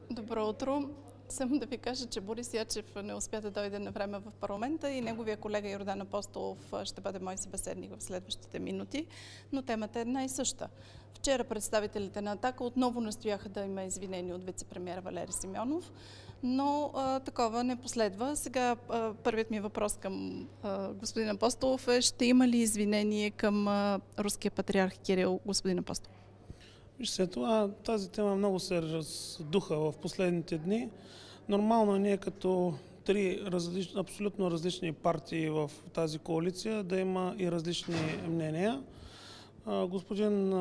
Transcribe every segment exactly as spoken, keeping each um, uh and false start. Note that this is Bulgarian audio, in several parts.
Добро утро. Само да ви кажа, че Борис Ячев не успя да дойде на време в парламента и неговия колега Йордан Апостолов ще бъде мой събеседник в следващите минути, но темата е една и съща. Вчера представителите на Атака отново настояха да има извинения от вице-премиера Валери Симеонов, но а, такова не последва. Сега а, първият ми въпрос към а, господин Апостолов е: ще има ли извинение към а, руския патриарх Кирил, господин Апостолов? Вижте, това, тази тема много се раздуха в последните дни. Нормално е ние като три различ, абсолютно различни партии в тази коалиция да има и различни мнения. Господин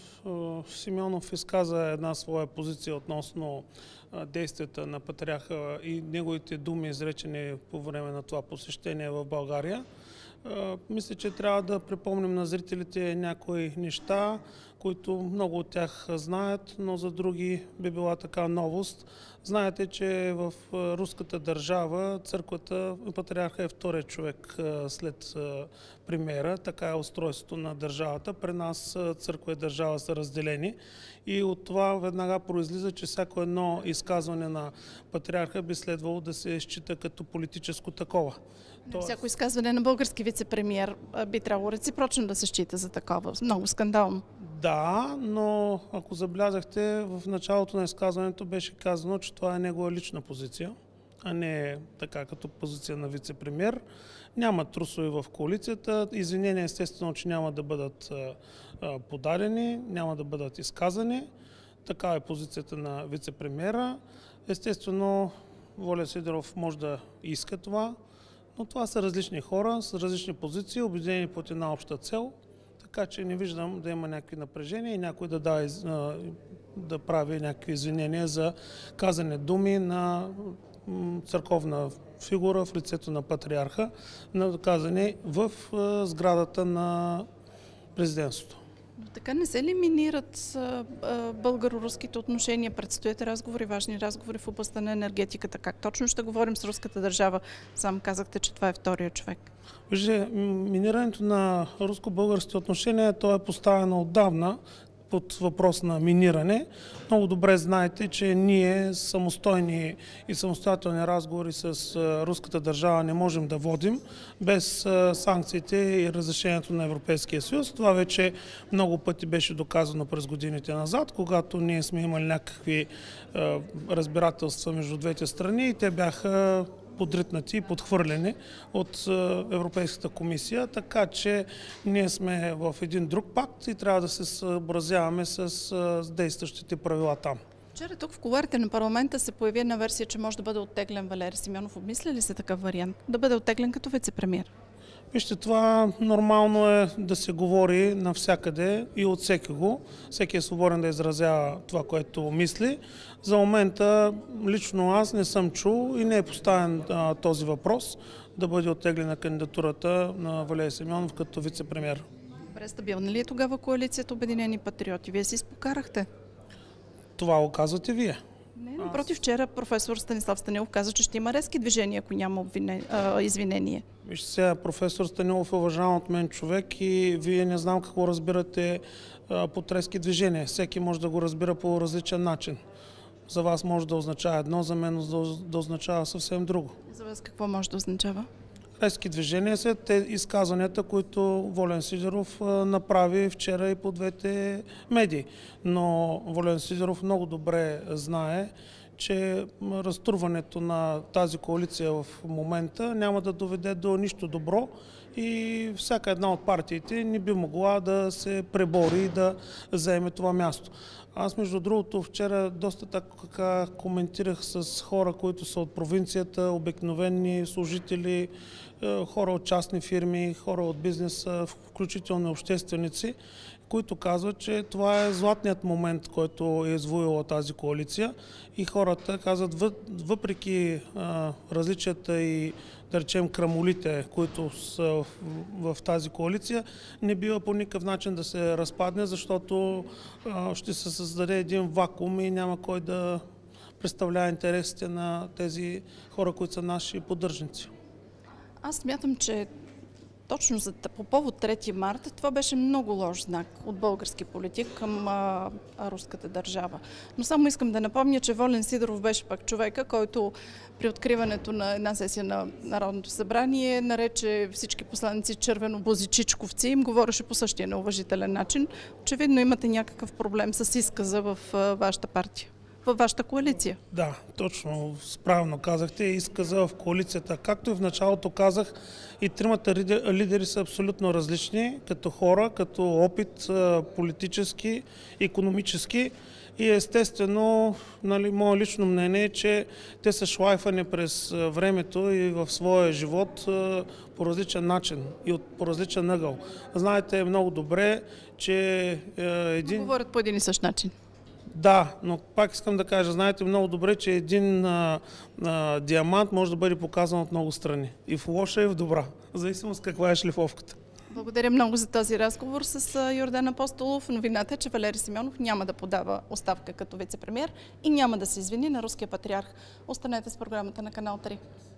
Симеонов изказа една своя позиция относно действията на патриарха и неговите думи, изречени по време на това посещение в България. Мисля, че трябва да припомним на зрителите някои неща, които много от тях знаят, но за други би била така новост. Знаете, че в руската държава църквата, патриарха е втория човек след премиера, така е устройството на държавата. При нас църква и държава са разделени и от това веднага произлиза, че всяко едно изказване на патриарха би следвало да се счита като политическо такова. То... Всяко изказване на български вице-премиер би трябвало реципрочно да се счита за такова. Много скандално. Да, но ако забелязахте, в началото на изказването беше казано, че това е негова лична позиция, а не така като позиция на вице-премиер. Няма трусове в коалицията. Извинения естествено, че няма да бъдат а, подадени, няма да бъдат изказани. Така е позицията на вице-премиера. Естествено, Волен Сидеров може да иска това, но това са различни хора с различни позиции, обединени под една обща цел. Така че не виждам да има някакви напрежения и някой да, да, да прави някакви извинения за казани думи на църковна фигура в лицето на патриарха, казани в сградата на президентството. Но така не се ли минират българо-руските отношения? Предстоят разговори, важни разговори в областта на енергетиката. Как точно ще говорим с руската държава? Сам казахте, че това е втория човек. Вижте, минирането на руско-българските отношения, то е поставено отдавна под въпрос на миниране. Много добре знаете, че ние самостойни и самостоятелни разговори с руската държава не можем да водим без санкциите и разрешението на Европейския съюз. Това вече много пъти беше доказано през годините назад, когато ние сме имали някакви разбирателства между двете страни и те бяха подритнати и подхвърлени от Европейската комисия, така че ние сме в един друг пакт и трябва да се съобразяваме с действащите правила там. Вчера тук в кулоарите на парламента се появи една версия, че може да бъде оттеглен Валери Симеонов. Обмисля ли се такъв вариант? Да бъде оттеглен като вице-премиер? Вижте, това нормално е да се говори навсякъде и от всеки го. Всеки е свободен да изразява това, което мисли. За момента лично аз не съм чул и не е поставен а, този въпрос да бъде оттеглена кандидатурата на Валери Симеонов като вице-премиер. Добре, стабилна ли е тогава коалицията Обединени патриоти? Вие си изпокарахте. Това го казвате вие. Не, напротив, вчера професор Станислав Станилов каза, че ще има резки движения, ако няма обвине... а, извинение. Вижте сега, професор Станилов е уважаван от мен човек и вие не знам какво разбирате а, под резки движения. Всеки може да го разбира по различен начин. За вас може да означава едно, за мен да, да означава съвсем друго. За вас какво може да означава? Резки движения са те изказванията, които Волен Сидеров направи вчера и по двете медии. Но Волен Сидеров много добре знае, че разтурването на тази коалиция в момента няма да доведе до нищо добро и всяка една от партиите не би могла да се пребори и да заеме това място. Аз, между другото, вчера доста така коментирах с хора, които са от провинцията, обикновени служители, хора от частни фирми, хора от бизнеса, включително общественици, които казват, че това е златният момент, който е извоювала тази коалиция и хората казват, въпреки а, различията и, да речем, крамолите, които са в, в тази коалиция, не бива по никакъв начин да се разпадне, защото а, ще се създаде един вакуум и няма кой да представлява интересите на тези хора, които са наши поддръжници. Аз смятам, че Точно за, по повод трети марта, това беше много лош знак от български политик към а, а, руската държава. Но само искам да напомня, че Волен Сидеров беше пак човека, който при откриването на една сесия на Народното събрание нарече всички посланици червенобузичичковци и им говореше по същия неуважителен начин. Очевидно имате някакъв проблем с изказа в а, вашата партия, във вашата коалиция. Да, точно, справно казахте, изказа в коалицията. Както и в началото казах, и тримата лидери са абсолютно различни, като хора, като опит политически, икономически. И естествено, нали, мое лично мнение е, че те са шлайфани през времето и в своя живот по различен начин и от, по различен ъгъл. Знаете много добре, че един... Говорят по един и същ начин. Да, но пак искам да кажа, знаете много добре, че един а, а, диамант може да бъде показан от много страни. И в лоша, и в добра. В зависимост каква е шлифовката. Благодаря много за този разговор с Йордан Апостолов. Новината е, че Валери Симеонов няма да подава оставка като вице-премиер и няма да се извини на руския патриарх. Останете с програмата на Канал три.